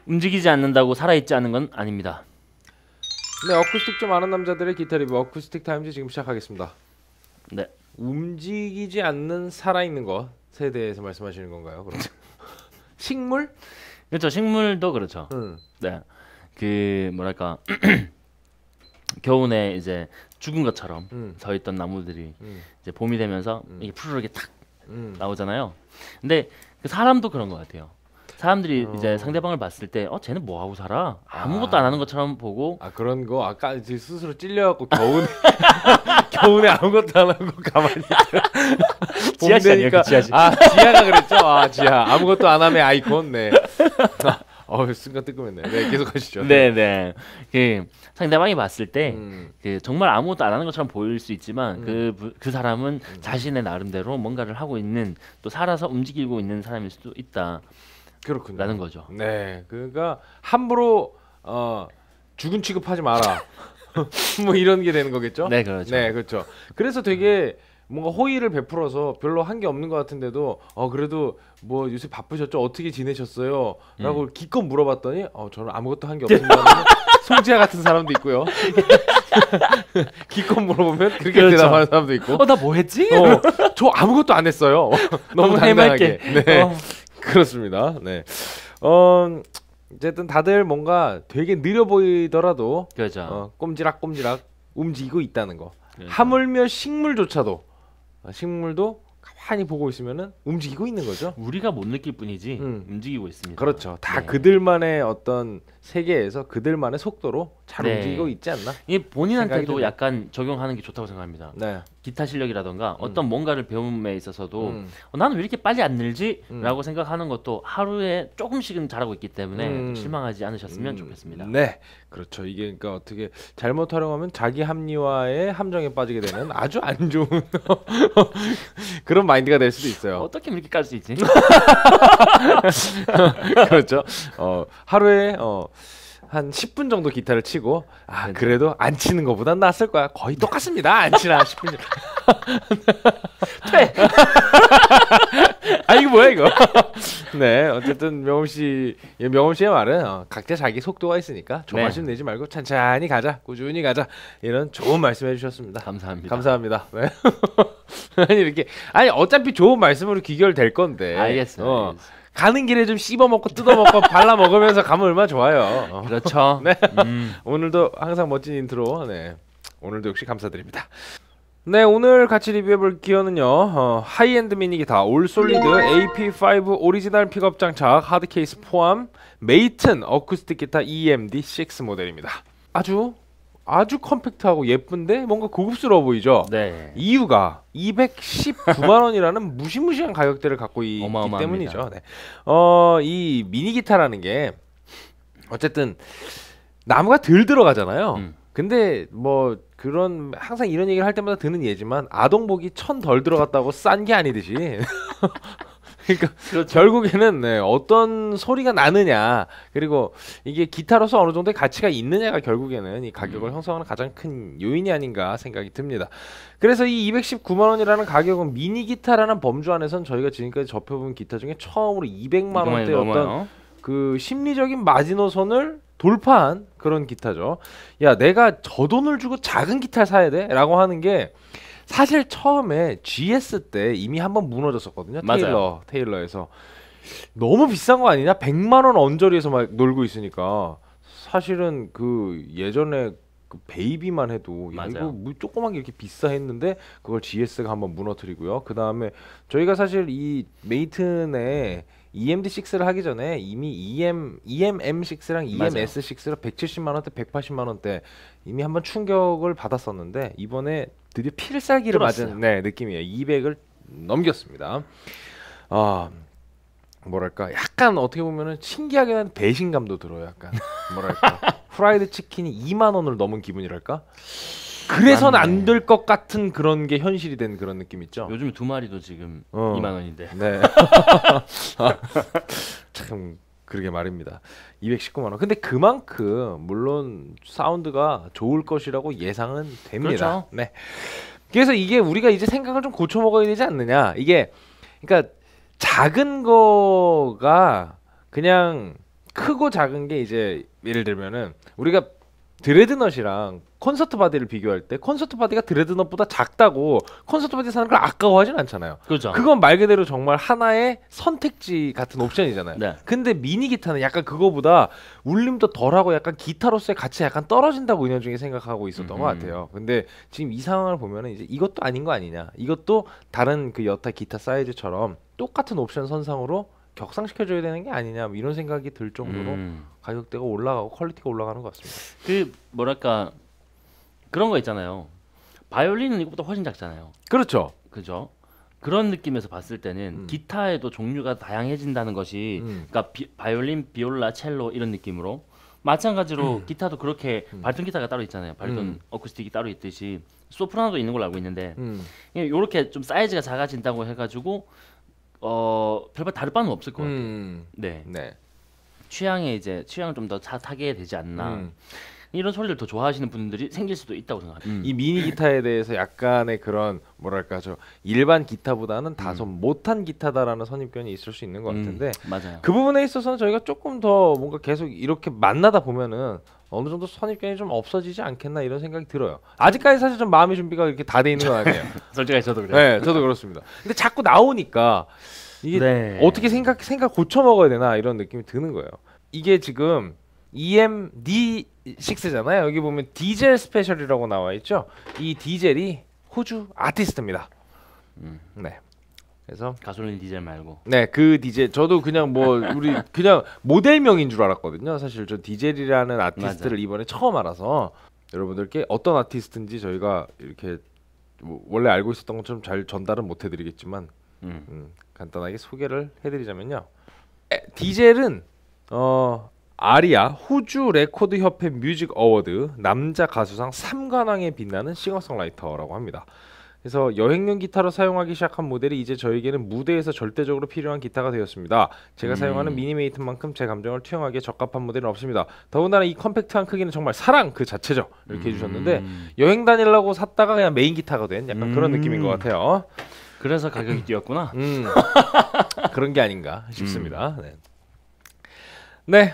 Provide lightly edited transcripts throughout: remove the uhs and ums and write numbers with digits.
움직이지 않는다고 살아있지 않은 건 아닙니다. 네, 어쿠스틱 좀 아는 남자들의 기타 리뷰 어쿠스틱 타임즈 지금 시작하겠습니다. 네. 움직이지 않는 살아있는 것에 대해서 말씀하시는 건가요? 그럼 식물? 그렇죠. 식물도 그렇죠. 네. 그 뭐랄까 겨우내 이제 죽은 것처럼 서 있던 나무들이 이제 봄이 되면서 이게 푸르르게 탁 나오잖아요. 근데 그 사람도 그런 것 같아요. 사람들이 이제 상대방을 봤을 때 쟤는 뭐 하고 살아? 아무것도 안 하는 것처럼 보고 그런 거 아까 이제 스스로 찔려갖고 겨우내 겨우내 아무것도 안 하고 가만히 지하씨 아니에요? 그 지하씨. 지하가 그랬죠? 지하 아무것도 안 하면 아이콘. 네. 순간 뜨끔했네. 네, 계속 하시죠. 네네. 그 상대방이 봤을 때 그 정말 아무것도 안 하는 것처럼 보일 수 있지만 그 사람은 자신의 나름대로 뭔가를 하고 있는, 또 살아서 움직이고 있는 사람일 수도 있다. 그렇군요. 라는 거죠. 네, 그러니까 함부로 죽은 취급하지 마라. 뭐 이런 게 되는 거겠죠? 네, 그렇죠. 네, 그렇죠. 그래서 되게 뭔가 호의를 베풀어서 별로 한 게 없는 것 같은데도 그래도 뭐 요새 바쁘셨죠? 어떻게 지내셨어요? 라고 기껏 물어봤더니 저는 아무것도 한 게 없습니다. 송지아 같은 사람도 있고요. 기껏 물어보면 그렇게 그렇죠. 대답하는 사람도 있고. 나 뭐 했지? 저 아무것도 안 했어요. 너무 당당하게. 네. 그렇습니다. 네. 어쨌든 다들 뭔가 되게 느려 보이더라도 그렇죠. 꼼지락꼼지락 움직이고 있다는 거. 그렇죠. 하물며 식물조차도 식물도 가만히 보고 있으면은 움직이고 있는 거죠. 우리가 못 느낄 뿐이지 움직이고 있습니다. 그렇죠. 다 네. 그들만의 어떤 세계에서 그들만의 속도로 잘 네. 움직이고 있지 않나? 이 본인한테도 생각이 약간 적용하는 게 좋다고 생각합니다. 네. 기타 실력이라던가 어떤 뭔가를 배움에 있어서도 나는 왜 이렇게 빨리 안 늘지? 라고 생각하는 것도 하루에 조금씩은 잘하고 있기 때문에 실망하지 않으셨으면 좋겠습니다. 네, 그렇죠. 이게 그러니까 어떻게 잘못 활용하면 자기 합리화의 함정에 빠지게 되는 아주 안 좋은 그런 마인드가 될 수도 있어요. 어떻게 이렇게 깔 수 있지? 그렇죠. 하루에 한 10분 정도 기타를 치고 그래도 안 치는 것보단 낫을 거야. 거의 똑같습니다. 안 치나 10분. 퇴. 이거 뭐야 이거? 네, 어쨌든 명훈 씨의 말은 각자 자기 속도가 있으니까 조바심 내지 말고 찬찬히 가자, 꾸준히 가자, 이런 좋은 말씀 해주셨습니다. 감사합니다. 네. 이렇게 어차피 좋은 말씀으로 귀결될 건데. 알겠어요. 가는 길에 좀 씹어먹고 뜯어먹고 발라 먹으면서 가면 얼마나 좋아요. 그렇죠. 네. 오늘도 항상 멋진 인트로. 네. 오늘도 역시 감사드립니다. 네, 오늘 같이 리뷰해볼 기어는요, 하이엔드 미니 기타 올 솔리드 AP5 오리지널 픽업 장착 하드 케이스 포함 메이튼 어쿠스틱 기타 EMD6 모델입니다. 아주 컴팩트하고 예쁜데 뭔가 고급스러워 보이죠? 네. 이유가 219만 원이라는 무시무시한 가격대를 갖고 있기 때문이죠. 네. 이 미니 기타라는 게 어쨌든 나무가 덜 들어가잖아요. 근데 뭐 그런 항상 이런 얘기를 할 때마다 드는 예지만 아동복이 1000 덜 들어갔다고 싼 게 아니듯이 그러니까 그렇죠. 결국에는 어떤 소리가 나느냐, 그리고 이게 기타로서 어느 정도의 가치가 있느냐가 결국에는 이 가격을 형성하는 가장 큰 요인이 아닌가 생각이 듭니다. 그래서 이 219만 원이라는 가격은 미니 기타라는 범주 안에선 저희가 지금까지 접해본 기타 중에 처음으로 200만 원대였던 그 심리적인 마지노선을 돌파한 그런 기타죠. 야, 내가 저 돈을 주고 작은 기타를 사야 돼? 라고 하는 게 사실 처음에 GS 때 이미 한번 무너졌었거든요. 테일러에서 너무 비싼 거 아니냐? 100만 원 언저리에서 막 놀고 있으니까. 사실은 그 예전에 그 베이비만 해도 이거 뭐 조그만 게 이렇게 비싸 했는데 그걸 GS가 한번 무너뜨리고요. 그 다음에 저희가 사실 이 메이튼에 EMD6를 하기 전에 이미 EMM6랑 EMS6를 170만 원대, 180만 원대 이미 한번 충격을 받았었는데 이번에 드디어 필살기를 맞은 느낌이에요. 200을 넘겼습니다. 뭐랄까 약간 어떻게 보면은 신기하게 난 배신감도 들어요. 약간 뭐랄까 프라이드 치킨이 2만 원을 넘은 기분이랄까. 그래선 안 될 것 같은 그런 게 현실이 된 그런 느낌 있죠. 요즘 두 마리도 지금 2만 원인데. 네. 참 그러게 말입니다. 219만 원. 근데 그만큼 물론 사운드가 좋을 것이라고 예상은 됩니다. 그렇죠. 네. 그래서 이게 우리가 이제 생각을 좀 고쳐 먹어야 되지 않느냐. 이게 그러니까 작은 거가 그냥 크고 작은 게 이제 예를 들면은 우리가 드레드넛이랑 콘서트 바디를 비교할 때 콘서트 바디가 드레드넛보다 작다고 콘서트 바디 사는 걸 아까워하진 않잖아요. 그렇죠. 그건 말 그대로 정말 하나의 선택지 같은 옵션이잖아요. 네. 근데 미니 기타는 약간 그거보다 울림도 덜하고 약간 기타로서의 가치가 약간 떨어진다고 은연중에 생각하고 있었던 것 같아요. 근데 지금 이 상황을 보면은 이제 이것도 아닌 거 아니냐. 이것도 다른 그 여타 기타 사이즈처럼 똑같은 옵션 선상으로 격상시켜줘야 되는 게 아니냐 뭐 이런 생각이 들 정도로 가격대가 올라가고 퀄리티가 올라가는 것 같습니다. 그 뭐랄까 그런 거 있잖아요. 바이올린은 이것보다 훨씬 작잖아요. 그렇죠. 그죠? 그런 느낌에서 봤을 때는 기타에도 종류가 다양해진다는 것이 그러니까 바이올린, 비올라, 첼로 이런 느낌으로 마찬가지로 기타도 그렇게 발톤 기타가 따로 있잖아요. 발톤 어쿠스틱이 따로 있듯이 소프라노도 있는 걸로 알고 있는데 이렇게 좀 사이즈가 작아진다고 해가지고 별반 다를 바는 없을 것 같아요. 네. 취향을 좀 더 타게 되지 않나. 이런 소리를 더 좋아하시는 분들이 생길 수도 있다고 생각합니다. 이 미니 기타에 대해서 약간의 그런 뭐랄까 저 일반 기타보다는 다소 못한 기타다라는 선입견이 있을 수 있는 것 같은데 맞아요. 그 부분에 있어서는 저희가 조금 더 뭔가 계속 이렇게 만나다 보면은 어느 정도 선입견이 좀 없어지지 않겠나 이런 생각이 들어요. 아직까지 사실 좀 마음의 준비가 이렇게 다 돼 있는 건 아니에요. 솔직히 저도 그래요. 네, 저도 그렇습니다. 근데 자꾸 나오니까 이게 어떻게 생각 고쳐 먹어야 되나 이런 느낌이 드는 거예요. 이게 지금 EMD6잖아요. 여기 보면 디젤 스페셜이라고 나와 있죠. 이 디젤이 호주 아티스트입니다. 네. 그래서 가솔린 디젤 말고. 네, 그 디젤 저도 그냥 뭐 우리 그냥 모델명인 줄 알았거든요. 사실 저 디젤이라는 아티스트를 이번에 처음 알아서 여러분들께 어떤 아티스트인지 저희가 이렇게 뭐 원래 알고 있었던 것처럼 잘 전달은 못 해드리겠지만 간단하게 소개를 해드리자면요. 디젤은 아리아 호주 레코드 협회 뮤직 어워드 남자 가수상 3관왕에 빛나는 싱어송라이터라고 합니다. 그래서 여행용 기타로 사용하기 시작한 모델이 이제 저에게는 무대에서 절대적으로 필요한 기타가 되었습니다. 제가 사용하는 미니메이트만큼 제 감정을 투영하기에 적합한 모델은 없습니다. 더군다나 이 컴팩트한 크기는 정말 사랑 그 자체죠. 이렇게 해주셨는데 여행 다니려고 샀다가 그냥 메인 기타가 된 약간 그런 느낌인 것 같아요. 그래서 가격이 뛰었구나. 그런 게 아닌가 싶습니다. 네,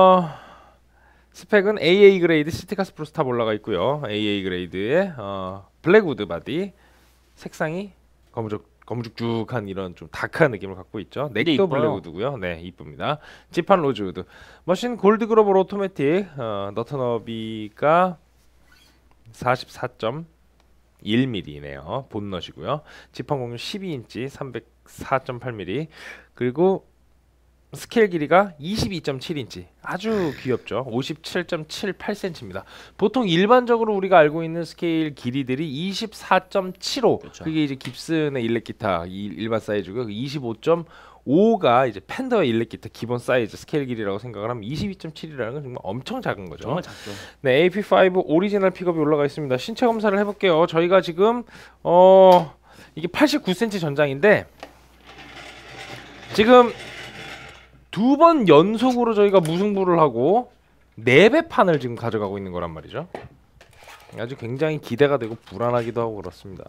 스펙은 AA 그레이드 시티카스 프로 스탑 올라가 있고요. AA 그레이드의 블랙우드 바디, 색상이 검죽죽한 이런 좀 다크한 느낌을 갖고 있죠. 넥도 블랙우드고요. 네, 이쁩니다. 지판 로즈우드, 머신 골드 그로벌 오토매틱, 너트너비가 44.1mm네요. 본넛이고요. 지판 공률 12인치 304.8mm, 그리고 스케일 길이가 22.7인치 아주 귀엽죠. 57.78cm입니다. 보통 일반적으로 우리가 알고 있는 스케일 길이들이 24.75 그렇죠. 그게 이제 깁슨의 일렉 기타 일반 사이즈고요. 25.5가 이제 팬더의 일렉 기타 기본 사이즈 스케일 길이라고 생각을 하면 22.7이라는 건 정말 엄청 작은 거죠. 정말 작죠. 네, AP5 오리지널 픽업이 올라가 있습니다. 신체 검사를 해볼게요. 저희가 지금 이게 89cm 전장인데 지금 2번 연속으로 저희가 무승부를 하고 4배 판을 지금 가져가고 있는 거란 말이죠. 아주 굉장히 기대가 되고 불안하기도 하고 그렇습니다.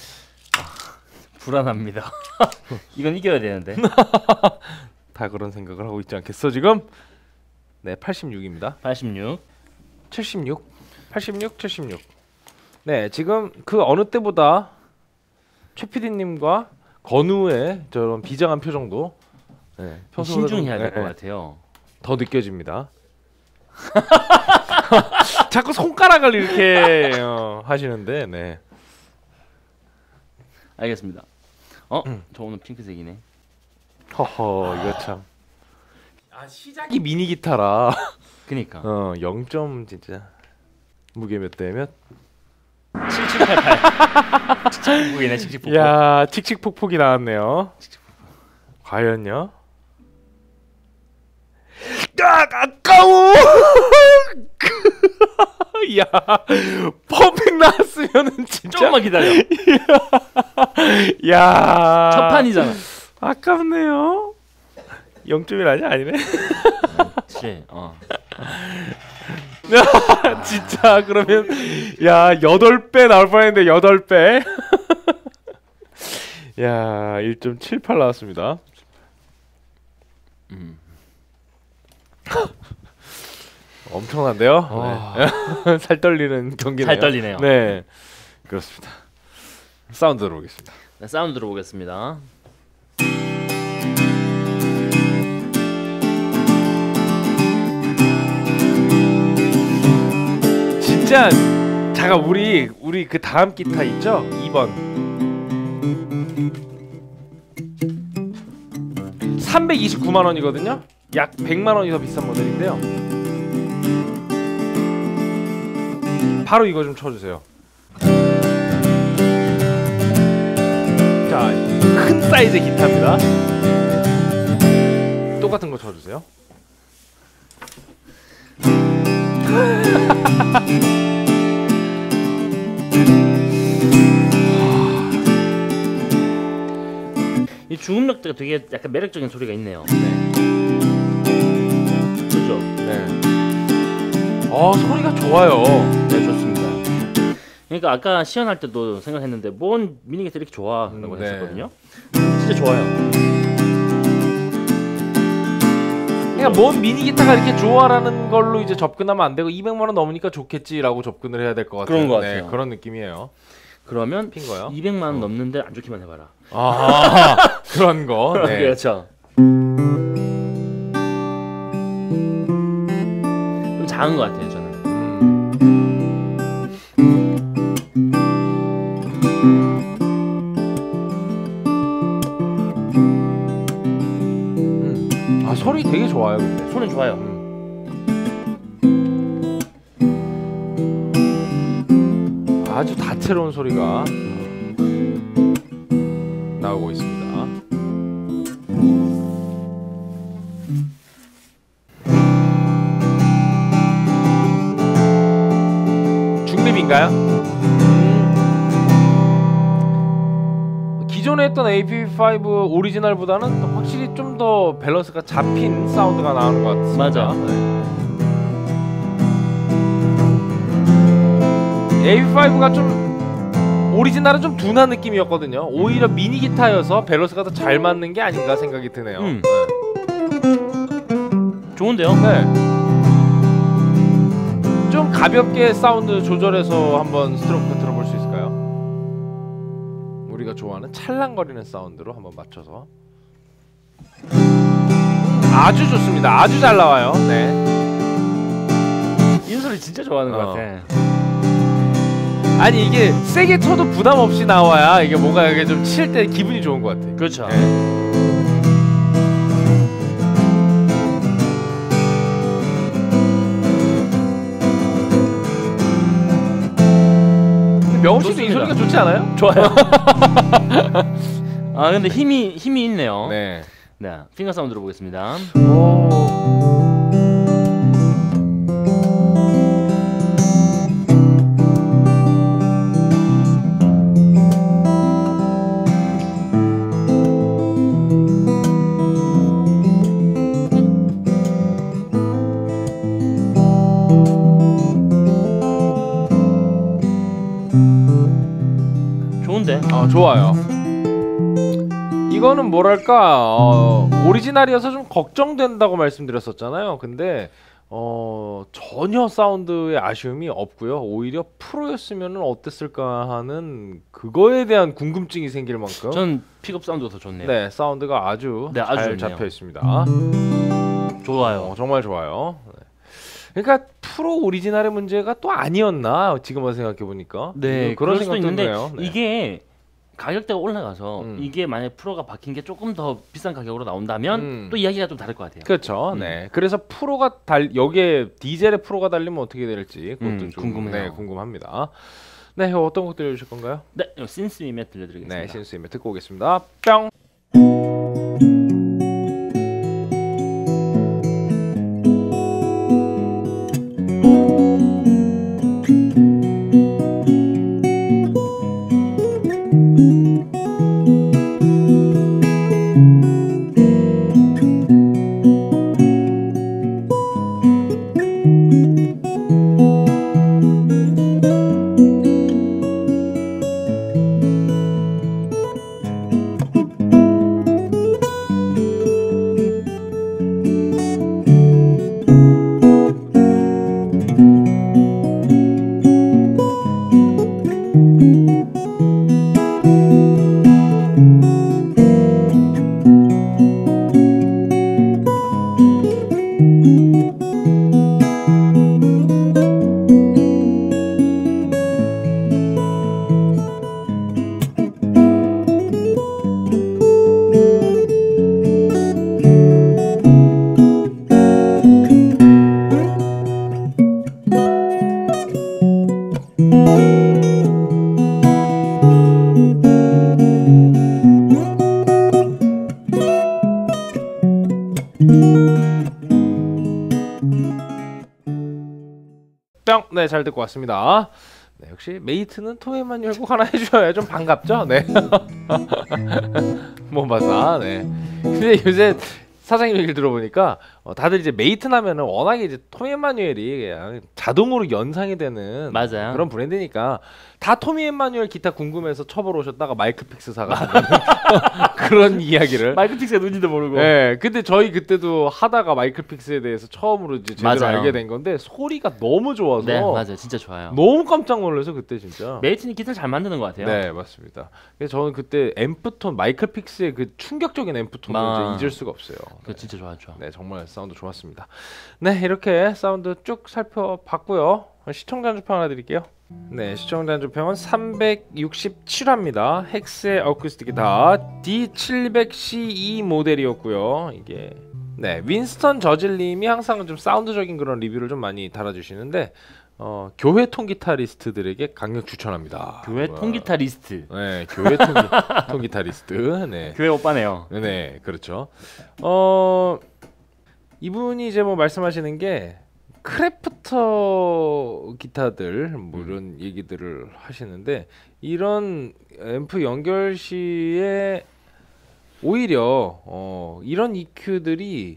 불안합니다. 이건 이겨야 되는데. 다 그런 생각을 하고 있지 않겠어 지금? 네, 86입니다. 86. 76. 86, 76. 네, 지금 그 어느 때보다 최 PD님과 건우의 저런 비장한 표정도 신중해야 될 것 같아요. 더 느껴집니다. 자꾸 손가락을 이렇게 하시는데, 네. 알겠습니다. 저 오늘 핑크색이네. 허허, 이거 참. 시작이 미니 기타라. 그니까. 0점 진짜. 무게 몇 대 몇? 7788. 칙칙폭폭이네, 칙칙폭폭. 야, 칙칙폭폭이 나왔네요. 과연요? 아까워. 야, 퍼펙 나왔으면은 진짜. 조금만 기다려. 야, 첫 판이잖아. 아깝네요. 0.1 아니네. 그치. 진짜 그러면 야 8배 나올 뻔했는데 8배. 야 1.78 나왔습니다. 엄청난데요? 네. 살 떨리는 경기네요. 살 떨리네요. 네, 그렇습니다. 사운드 들어보겠습니다. 네, 사운드 들어보겠습니다. 진짜 잠깐 우리 그 다음 기타 있죠? 2번 329만 원이거든요. 약 100만 원이 더 비싼 모델인데요. 바로 이거 좀 쳐주세요. 자, 큰 사이즈 기타입니다. 똑같은 거 쳐주세요. 이 중음역대가 되게 약간 매력적인 소리가 있네요. 네. 그죠? 네. 소리가 좋아요. 네, 좋습니다. 그러니까 아까 시연할 때도 생각했는데 뭔 미니 기타 이렇게 좋아라고 네. 했었거든요. 진짜 좋아요. 그러니까 뭔 미니 기타가 이렇게 좋아라는 걸로 이제 접근하면 안 되고 200만 원 넘으니까 좋겠지라고 접근을 해야 될 것 같아요. 그런 것 같아요. 네, 그런 느낌이에요. 그러면 핀 거요? 200만 원 넘는데 안 좋기만 해봐라. 아, 그런 거. 네. 그렇죠. 좀 작은 것 같아요, 저는. 소리 되게 좋아요, 근데. 소리는 좋아요. 아주 다채로운 소리가 나오고 있습니다. 중립인가요? 기존에 했던 APV5 오리지널보다는 확실히 좀 더 밸런스가 잡힌 사운드가 나오는 것 같습니다. 맞아. APV5가 좀 오리지널은 좀 둔한 느낌이었거든요. 오히려 미니 기타여서 밸런스가 더 잘 맞는 게 아닌가 생각이 드네요. 네. 좋은데요? 네. 좀 가볍게 사운드 조절해서 한번 스트로크 들어볼 수 있을까요? 우리가 좋아하는 찰랑거리는 사운드로 한번 맞춰서. 아주 좋습니다. 아주 잘 나와요. 네. 이 소리 진짜 좋아하는 것 같아. 아니 이게 세게 쳐도 부담 없이 나와야 이게 뭔가 이게 좀 칠 때 기분이 좋은 것 같아. 그렇죠. 네. 명호 씨도 이 소리가 좋지 않아요? 좋아요. 아 근데 힘이 있네요. 네. 네, 핑거 사운드 들어보겠습니다. 좋은데? 좋아요. 이거는 뭐랄까 오리지널이어서 좀 걱정된다고 말씀드렸었잖아요. 근데 전혀 사운드에 아쉬움이 없고요. 오히려 프로였으면 어땠을까 하는 그거에 대한 궁금증이 생길 만큼 전 픽업 사운드가 더 좋네요. 네, 사운드가 아주 네, 아주 잘 좋네요. 잡혀 있습니다. 좋아요. 정말 좋아요. 네. 그러니까 프로 오리지널의 문제가 또 아니었나 지금 와서 생각해 보니까. 네, 그런 그럴 수도 생각도 있는데 드네요. 네. 이게 가격대가 올라가서 이게 만약 프로가 바뀐 게 조금 더 비싼 가격으로 나온다면 또 이야기가 좀 다를 것 같아요. 그렇죠. 네. 그래서 프로가 여기에 디젤의 프로가 달리면 어떻게 될지 그것도 좀 궁금해요. 네, 궁금합니다. 네, 어떤 곡 들려주실 건가요? 네, 신스 위메 들려드리겠습니다. 네, 신스임에 듣고 오겠습니다. 뿅. 네, 잘 듣고 왔습니다. 네, 역시 메이트는 톰 에마뉴엘 꼭 하나 해줘야 좀 반갑죠? 네. 모바사. 네. 근데 요새 사장님 얘기를 들어보니까 다들 이제 메이트 나면은 워낙에 이제 톰 에마뉴엘이 그냥 자동으로 연상이 되는 맞아요. 그런 브랜드니까 다 토미 에마뉴엘 기타 궁금해서 쳐보러 오셨다가 마이크 픽스 사가는 그런 이야기를. 마이크 픽스가 누군지도 모르고. 네, 근데 저희 그때도 하다가 마이크 픽스에 대해서 처음으로 이제 제대로 맞아요. 알게 된 건데 소리가 너무 좋아서. 네, 맞아요. 진짜 좋아요. 너무 깜짝 놀라서 그때 진짜. 메이트는 기타를 잘 만드는 것 같아요. 네, 맞습니다. 그래서 저는 그때 앰프톤 마이클 픽스의 그 충격적인 앰프톤을 잊을 수가 없어요. 그 진짜 좋았죠. 네, 정말 사운드 좋았습니다. 네, 이렇게 사운드 쭉 살펴봤고요. 시청자 한주평 하나 드릴게요. 네, 시청자 한주평은 367화입니다. 헥스의 어쿠스틱 기타 D700CE 모델이었고요. 이게 네, 윈스턴 저질님이 항상 좀 사운드적인 그런 리뷰를 좀 많이 달아주시는데 교회 통기타리스트들에게 강력 추천합니다. 교회 통기타리스트. 네, 교회 통기타리스트. 네, 교회 오빠네요. 네, 그렇죠. 이분이 이제 뭐 말씀하시는 게 크래프터 기타들 뭐 이런 얘기들을 하시는데 이런 앰프 연결 시에 오히려 이런 EQ들이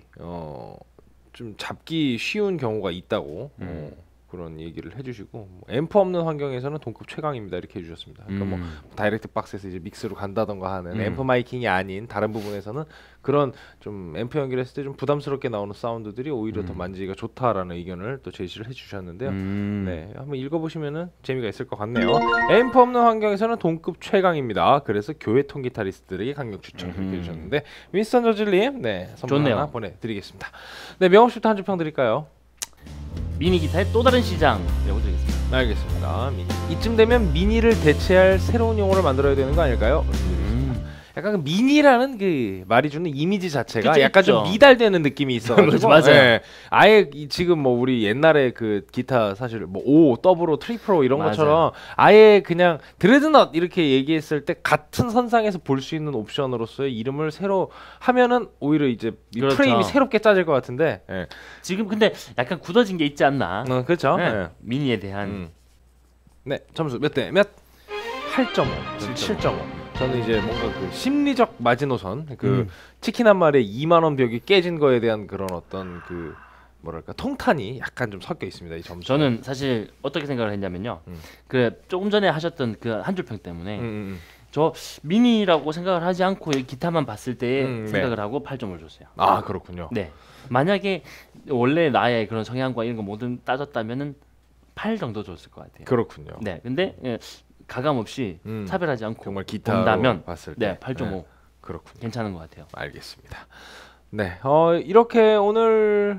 좀 잡기 쉬운 경우가 있다고 그런 얘기를 해주시고 앰프 없는 환경에서는 동급 최강입니다 이렇게 해주셨습니다. 그러니까 뭐 다이렉트 박스에서 이제 믹스로 간다던가 하는 앰프 마이킹이 아닌 다른 부분에서는 그런 좀 앰프 연결했을 때 좀 부담스럽게 나오는 사운드들이 오히려 더 만지기가 좋다라는 의견을 또 제시를 해주셨는데요. 네, 한번 읽어보시면은 재미가 있을 것 같네요. 앰프 없는 환경에서는 동급 최강입니다. 그래서 교회 통기타리스트들에게 강력 추천 이렇게 해주셨는데 윈스턴 저질님, 네, 선물 좋네요. 하나 보내드리겠습니다. 네, 명업씨부터 한 줄 평 드릴까요? 미니 기타의 또 다른 시장이라고 드리겠습니다. 알겠습니다. 미니. 이쯤 되면 미니를 대체할 새로운 용어를 만들어야 되는 거 아닐까요? 약간 그 미니라는 그 말이 주는 이미지 자체가 그쵸, 약간 그쵸. 좀 미달되는 느낌이 있어가지고 맞아요. 네. 아예 지금 뭐 우리 옛날에 그 기타 사실 뭐 O, 더블O, 트리플O 이런 맞아요. 것처럼 아예 그냥 드레드넛 이렇게 얘기했을 때 같은 선상에서 볼 수 있는 옵션으로서의 이름을 새로 하면은 오히려 이제 이 그렇죠. 프레임이 새롭게 짜질 것 같은데 지금 근데 약간 굳어진 게 있지 않나? 그렇죠. 네. 네. 미니에 대한 네, 점수 몇 대 몇? 8.5, 7.5. 저는 이제 뭔가 그 심리적 마지노선, 그 치킨 한 마리에 2만 원 벽이 깨진 거에 대한 그런 어떤 그 뭐랄까 통탄이 약간 좀 섞여 있습니다. 이 점수. 저는 사실 어떻게 생각을 했냐면요. 그 조금 전에 하셨던 그 한 줄 평 때문에 저 미니라고 생각을 하지 않고 이 기타만 봤을 때 생각을 하고 8점을 줬어요. 아, 그렇군요. 네. 만약에 원래 나의 그런 성향과 이런 거 모든 따졌다면은 8 정도 줬을 것 같아요. 그렇군요. 네. 근데 가감 없이 차별하지 않고 정말 기타로 본다면 봤을 때 네, 8.5. 그렇군요. 괜찮은 것 같아요. 알겠습니다. 네, 이렇게 오늘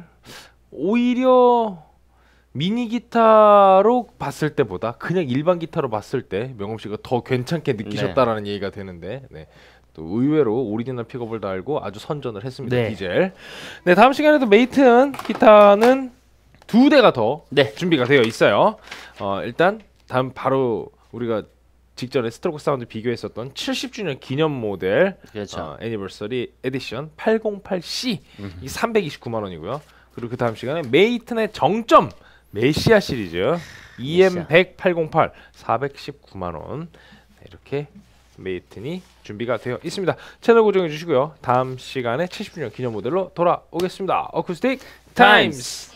오히려 미니 기타로 봤을 때보다 그냥 일반 기타로 봤을 때 명엄 씨가 더 괜찮게 느끼셨다라는 얘기가 되는데, 네. 또 의외로 오리지널 픽업을 달고 아주 선전을 했습니다. 네. 디젤. 네, 다음 시간에도 메이튼 기타는 2대가 더 준비가 되어 있어요. 일단 다음 바로 우리가 직전에 스트로크 사운드 비교했었던 70주년 기념 모델 그렇죠. 애니버서리 에디션 808C 이 329만 원이고요. 그리고 그 다음 시간에 메이튼의 정점 메시아 시리즈 EM100 808 419만 원. 이렇게 메이튼이 준비가 되어 있습니다. 채널 고정해 주시고요. 다음 시간에 70주년 기념 모델로 돌아오겠습니다. 어쿠스틱 타임스.